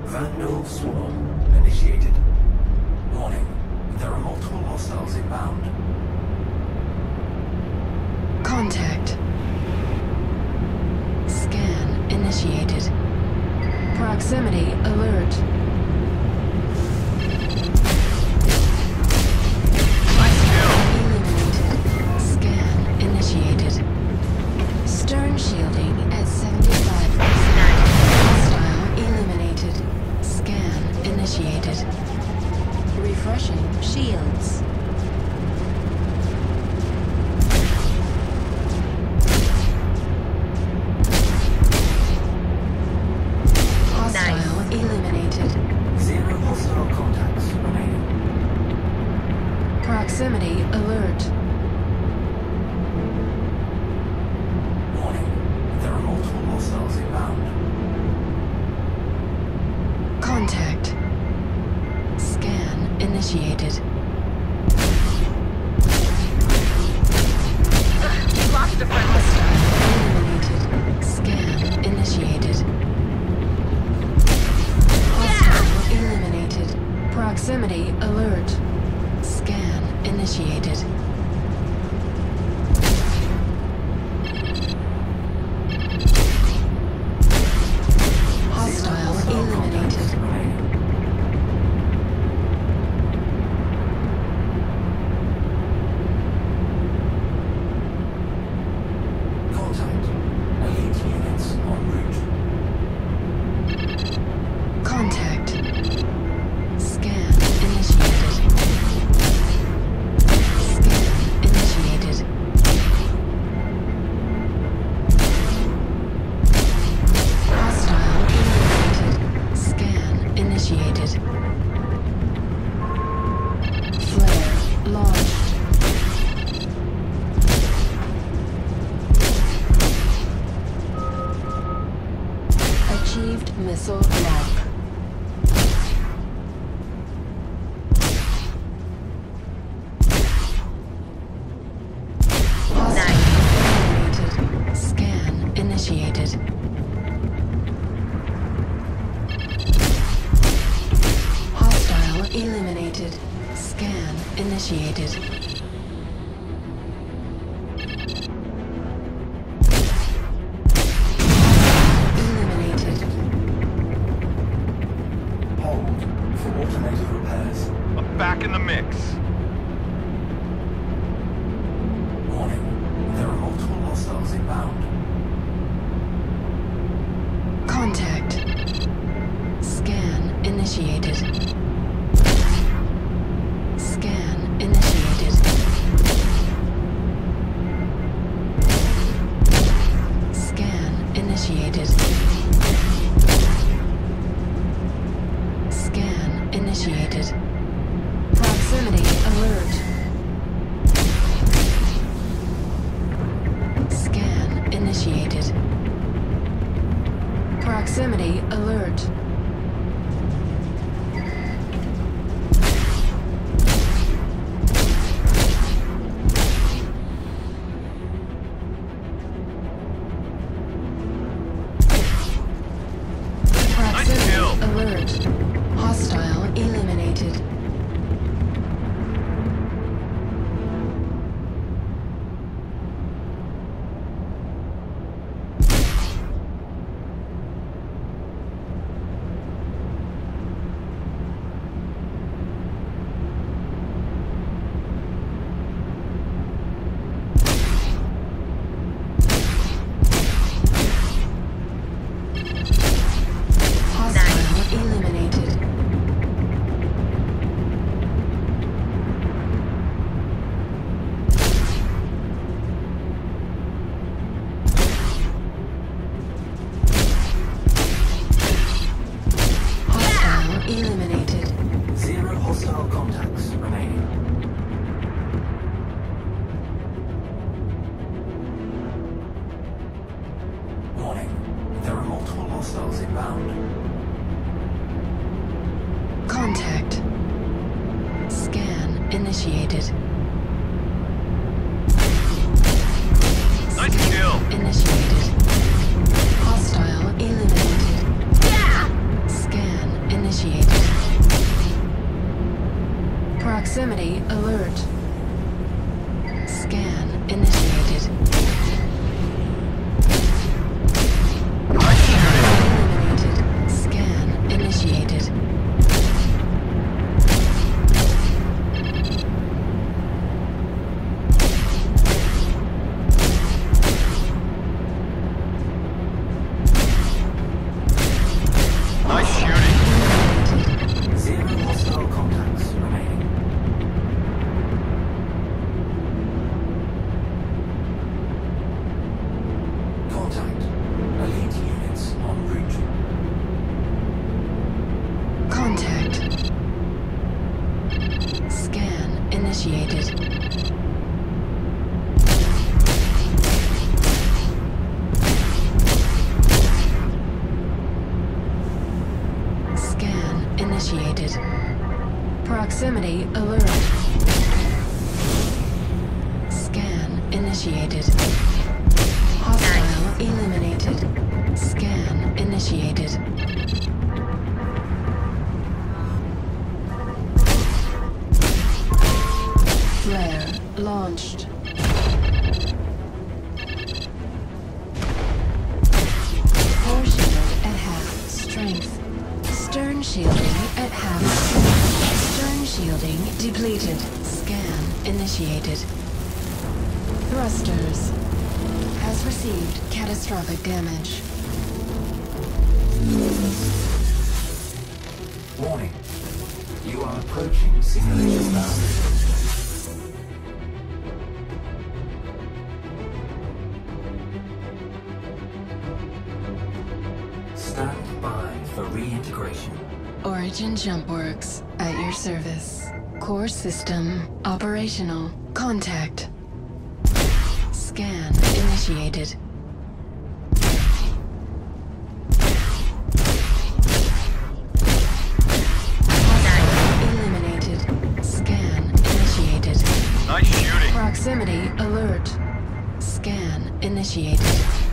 Vandal swarm initiated. Warning, there are multiple hostiles inbound. Contact. Scan initiated. Proximity alert. Eliminated. Scan initiated. Stern shielding at 75%. Hostile eliminated. Scan initiated. Refreshing shields. Hostile eliminated. Zero hostile contacts remaining. Proximity alert. Warning, there are multiple hostiles inbound. Contact. Scan initiated. Lost a friend. Hostile eliminated. Scan initiated. Hostile eliminated. Proximity alert. Scan initiated. Hostile eliminated. Remaining. Contact. Elite units en route. Contact. Scan initiated. Scan initiated. Hostile eliminated. Scan initiated. Flare launched. Achieved missile lock. Eliminated. Scan initiated. Hostile eliminated. Scan initiated. Eliminated. Hold for automated repairs. I'm back in the mix. Warning, there are multiple hostiles inbound. Contact. Scan initiated. Scan initiated. Scan initiated. Scan initiated. Proximity alert. Scan initiated. Proximity alert. Proximity alert. Hostile eliminated. Hostile eliminated. Hostile eliminated. Zero hostile contacts remaining. Warning, there are multiple hostiles inbound. Contact. Scan initiated. Nice kill. Initiated. Hostile eliminated. Scan alert. Scan initiated. Eliminated. Scan initiated. Nice shooting. Zero hostile contacts remaining. Contact. Elite units en route. Contact. Scan initiated. Scan initiated. Proximity alert. Scan initiated. Hostile eliminated. Scan initiated. Flare launched. Core shield at half strength. Stern shielding at half strength. Stern shielding depleted. Scan initiated. Thrusters. Has received catastrophic damage. Warning. You are approaching simulation boundaries. Stand by for reintegration. Origin Jump Works at your service. Core system operational. Contact. Scan initiated. Hostile eliminated. Scan initiated. Nice shooting. Proximity alert. Scan initiated.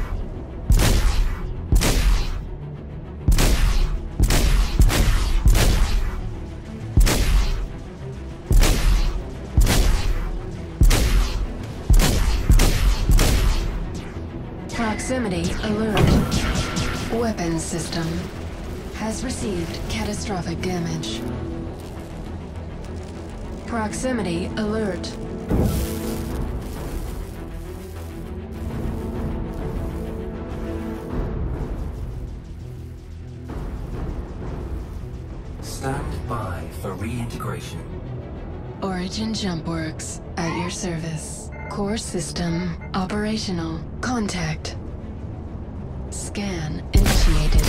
Proximity alert. Weapons system has received catastrophic damage. Proximity alert. Stand by for reintegration. Origin Jump Works at your service. Core system operational. Contact. Scan initiated.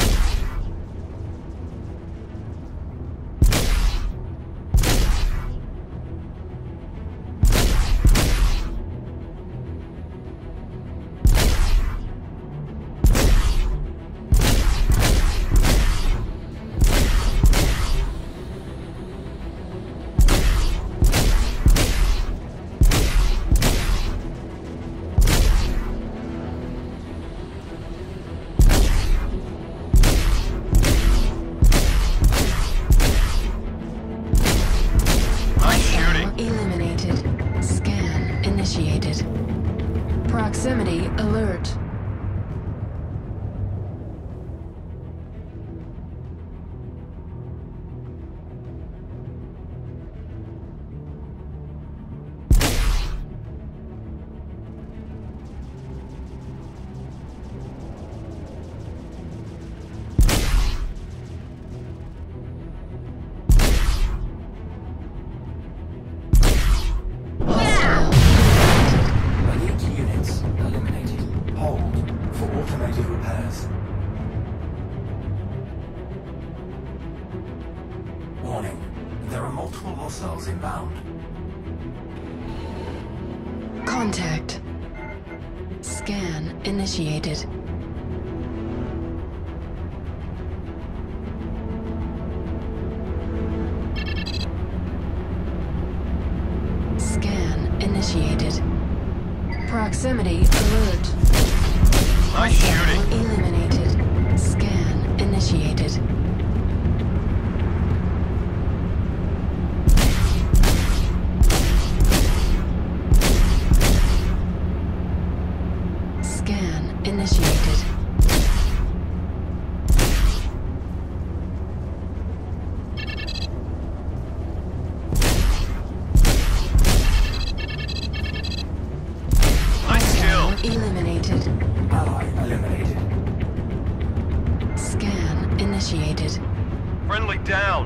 Eliminated. Scan initiated. Proximity alert. Elite units eliminated. Hold for automated repairs. Warning. There are multiple hostiles inbound. Contact. Scan initiated. Scan initiated. Proximity alert. Nice shooting. Eliminated. Scan initiated. initiated. Friendly down.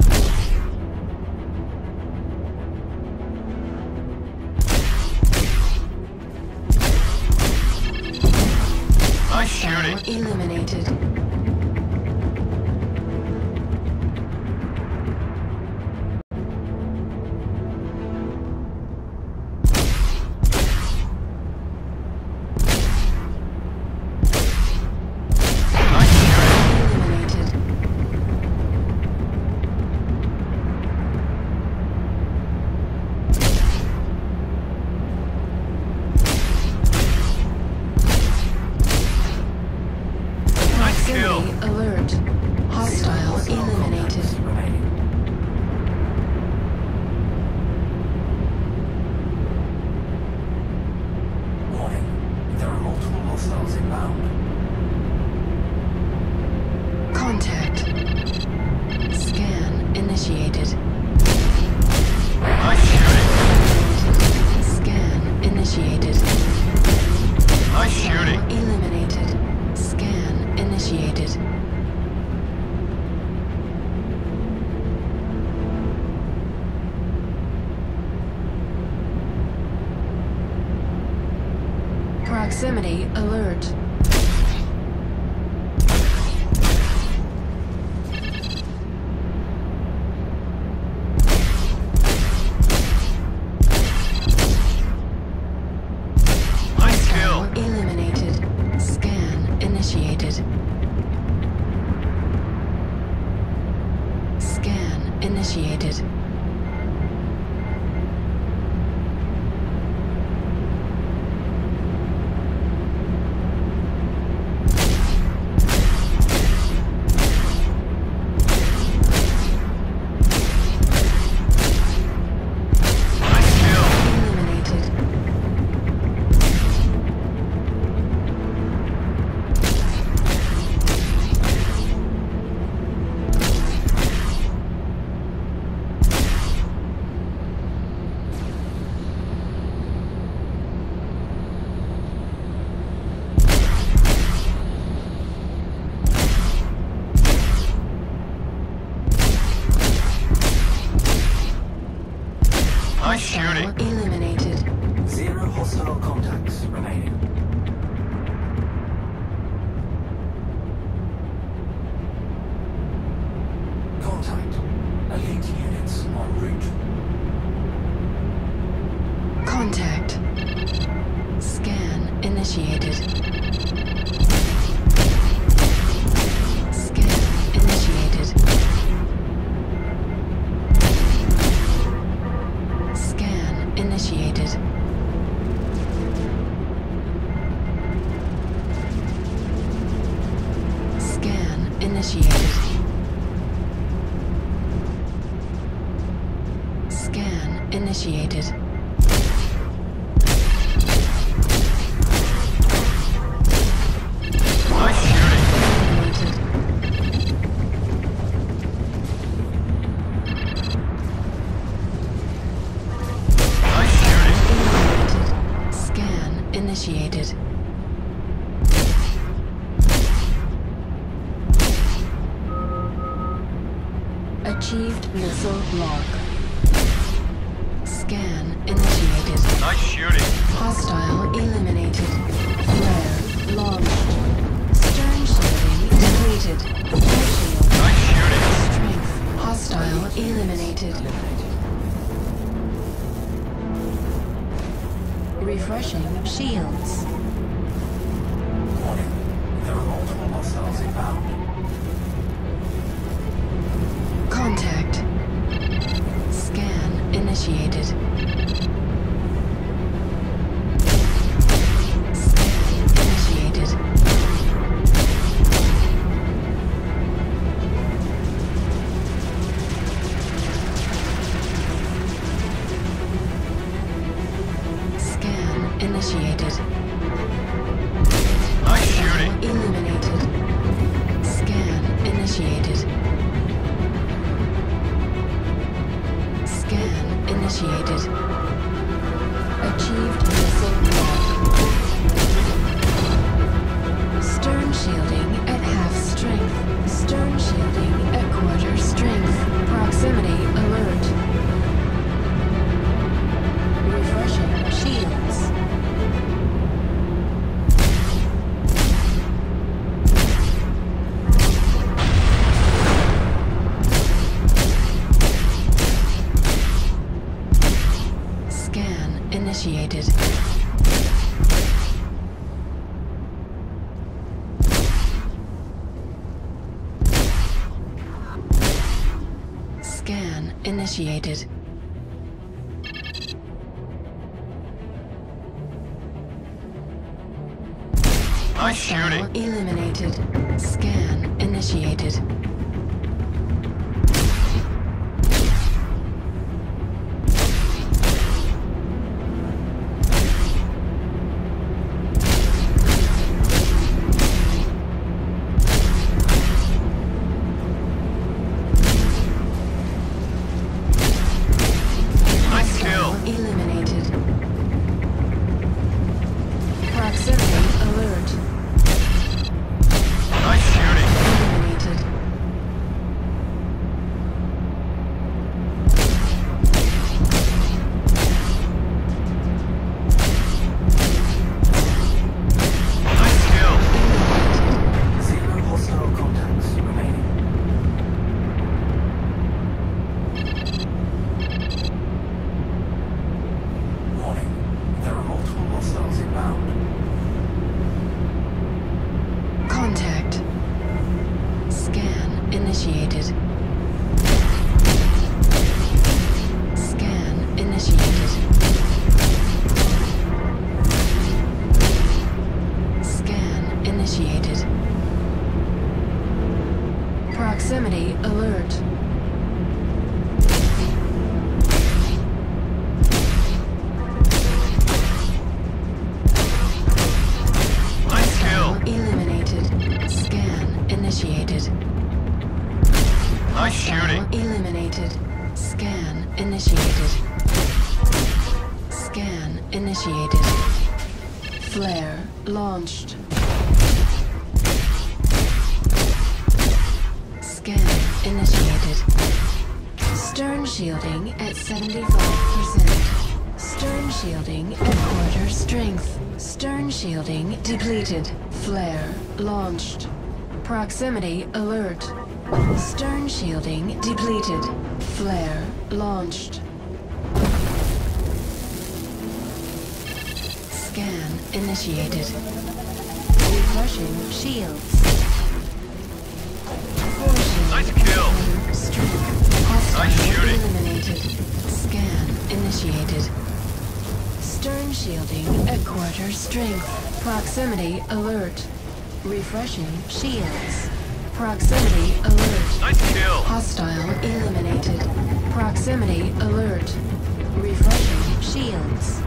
Nice shooting. Hostile eliminated. Proximity alert. Hostile eliminated. Remaining. Warning. There are multiple hostiles inbound. Contact. Scan initiated. Nice shooting. Scan initiated. Nice shooting. Eliminated. Scan initiated. Proximity alert. Nice kill. Eliminated. Scan initiated. Scan initiated. Nice kill. Eliminated. Nice shooting. Hostile eliminated. 0 hostile contacts remaining. Contact. Elite units en route. Contact. Scan initiated. Scan initiated. Scan initiated. Scan initiated. Scan initiated. Nice shooting. Eliminated. Nice shooting. Eliminated. Scan initiated. Achieved missile lock. Scan initiated. Nice shooting. Hostile eliminated. Flare launched. Stern shielding depleted. Air shield. Nice shooting. Strength. Hostile eliminated. Refreshing shields. Warning. There are multiple hostiles inbound. Contact. Scan initiated. Scan initiated. Scan initiated. Scan initiated. Nice shooting. Hostile eliminated. Scan initiated. Nice kill. Eliminated. Proximity alert. Nice shooting. Eliminated. Nice kill. Zero hostile contacts remaining. Warning. There are multiple hostiles inbound. Contact. Scan initiated. Scan initiated. Scan initiated. Proximity alert. Nice kill. Eliminated. Scan initiated. Nice shooting. Eliminated. Scan initiated. Scan initiated. Flare launched. Scan initiated. Stern shielding at 75%. Stern shielding at quarter strength. Stern shielding depleted. Flare launched. Proximity alert. Stern shielding depleted. Flare launched. Scan initiated. Refreshing shields. Nice kill. Strength. Hostile Nice shooting. eliminated. Scan initiated. Stern shielding at quarter strength. Proximity alert. Refreshing shields. Proximity alert. Nice kill. Hostile eliminated. Proximity alert. Refreshing shields.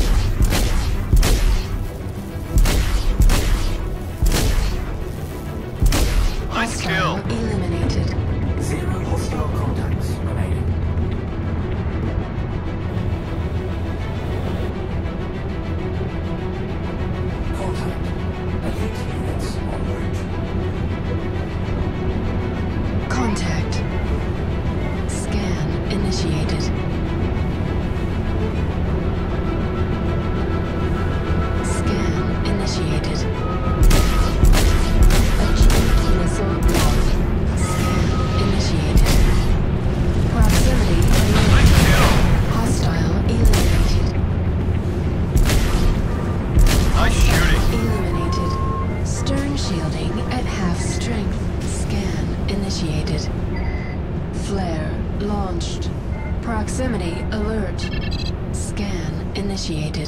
Nice Hostile kill. eliminated. Zero hostile contacts remaining. Contact. Elite units en route. Contact. Scan initiated. Scan initiated. Achieved missile lock. Scan initiated. Proximity alert. Nice kill. Hostile eliminated. Nice shooting. Eliminated. Stern shielding at half strength. Scan initiated. Flare launched. Proximity alert. Scan initiated.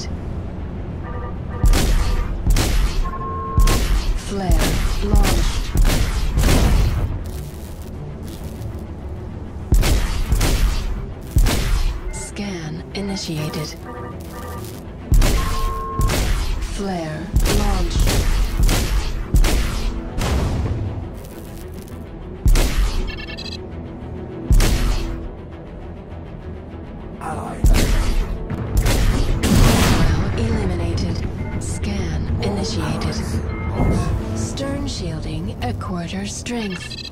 Flare launched. Scan initiated. Flare launched. Ally Hostile eliminated. Scan initiated. lost. Stern shielding at quarter strength.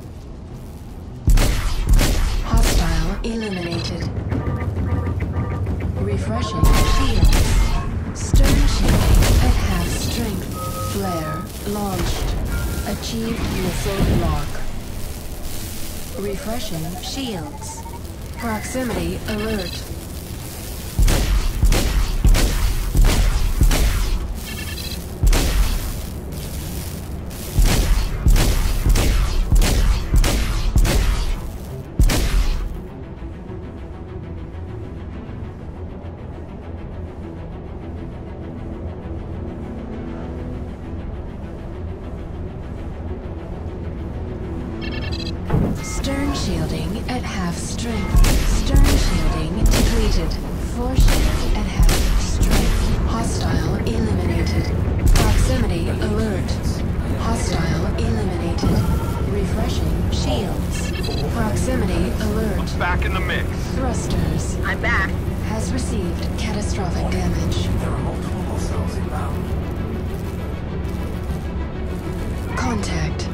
Hostile eliminated. Refreshing shields. Stern shielding at half strength. Flare launched. Achieved missile lock. Refreshing shields. Proximity alert. Stern shielding at half strength. Stern shielding depleted. Foreshield at half strength. Hostile eliminated. Proximity alert. Hostile eliminated. Refreshing shields. Proximity alert. Back in the mix. Thrusters. I'm back. Has received catastrophic damage. There are multiple hostiles inbound. Contact.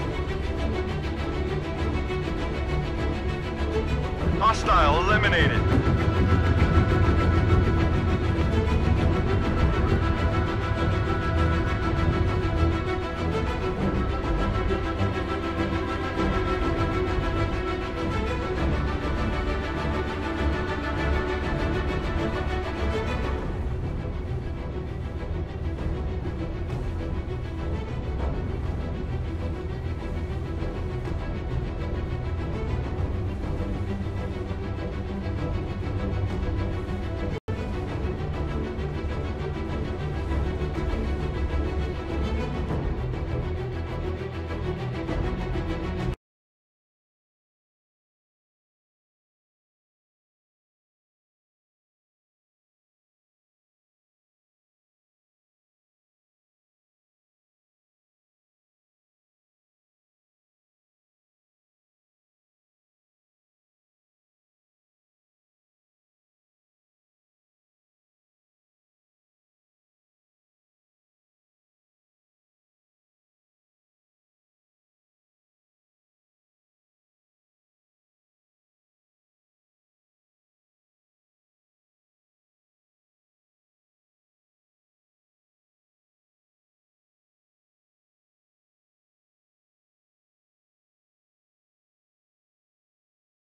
Hostile eliminated.